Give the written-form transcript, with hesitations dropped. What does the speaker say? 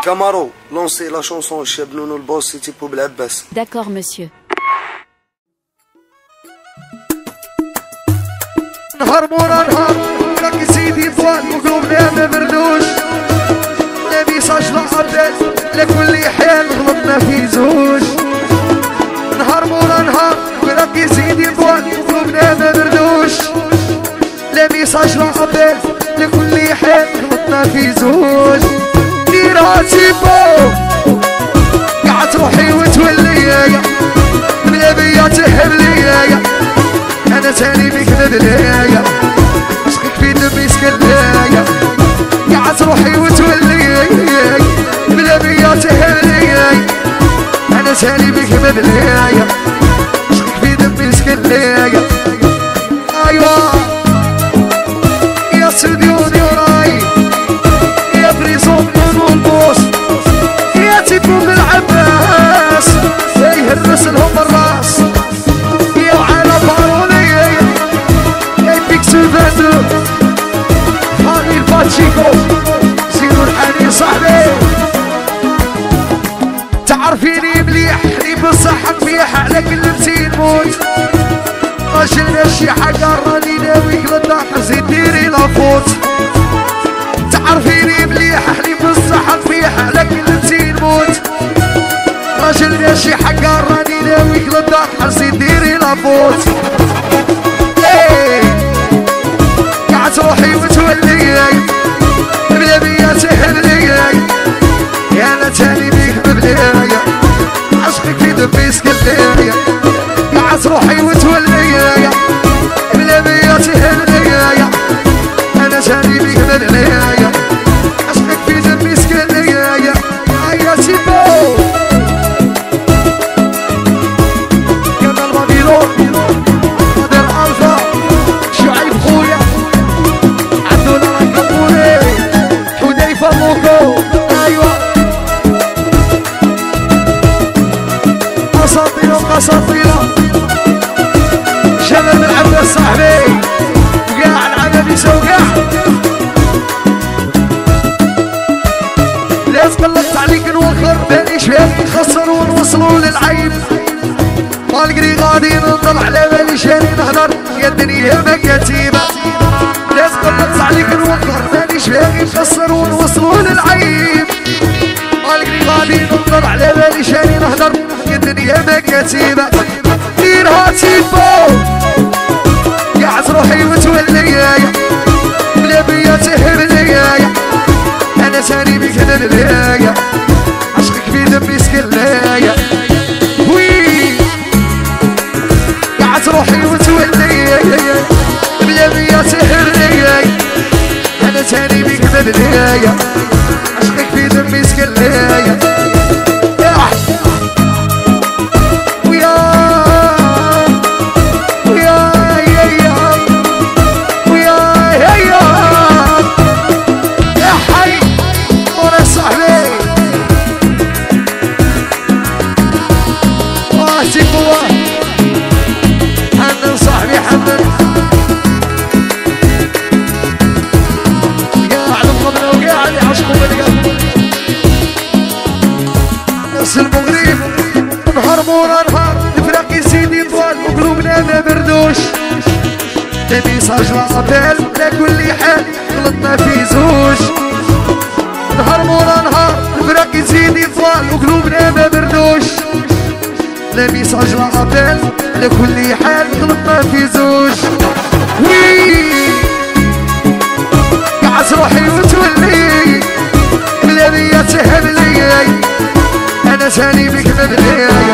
Camaro, lancez la chanson Cheb Nounou le boss, c'est Tipo Blabbas. D'accord, monsieur. نهار مورا نهار راكي سيدي طوال وقلوبنا ما بردوش لا ميساج لا ابديت لكل حال غلطنا في زوج نهار مورا نهار راكي سيدي طوال وقلوبنا ما بردوش لا ميساج لا ابديت لكل حال غلطنا في زوج ديرها تيبو قاعد تروحي وتولي بلا بيا تهب ليا انا تاني بيك مبلايا عشقك في دمي سكلايا قاعد تروحي وتولي بلا بيا تهليا انا تاني بيك مبلايا عشقك في دمي سكلايا ايوا يا سوديوني وراي يا بريزون نونو البوس يا تيبو بالعباس يهرس لهم الراس يا وعلى باروني سوفاتو هاني الباتشيكو زينو الحاني صاحبي تعرفيني مليح لي بالصحة مليح على كل مزين موت ما جينا شي حاجة راني ناويك للدار زيد ديري لافوت تعرفيني مليح لي بالصحة مليح على كل مزين موت ما جينا شي حاجة راني ناويك للدار زيد ديري لافوت تروحي وتولي بلا بيا تهلي يا انا تاني بيك مبلايا عشقك في دمي سكلايا قاعد تروحي وتولي بلا بيا تهلي انا تاني بيك مبلايا عشقك في دمي سكلايا يا سيبو كمال بابيلون قادر الفا شعيب خويا موكو ايوه اساطيره واساطيره شباب العباس صاحبي وقاع العمل يسوي قاع لا تقلقت عليك نوخر باليش فيك نخسر ونوصلوا للعيب والقري غادي نضل على باليش نهضر يا الدنيا مكاتيبه لا تقلقت عليك نوخر باليش فيك نخسر ونوصلوا للعيب والقري غادي نضل على باليش نهضر يا الدنيا مكاتيبه ديرها تيبو قاعد تروحي وتولي بلا بيا تهب ليا انا تاني بيك مبلايا عشقك في دمي سكلايا وي قاعد تروحي وتولي بلا بيا تهب ليا انا تاني بيك مبلايا عشقك في دمي سكلايا ميساج لابيل لكل حال غلطنا في زوج نهار مورا نهار الفراق يزيد يطول وقلوبنا ما بردوش لا ميساج لابيل لكل حال غلطنا في زوج وي قاعد تروحي وتولي بلا بيا تهب لي انا تاني بك مبلايا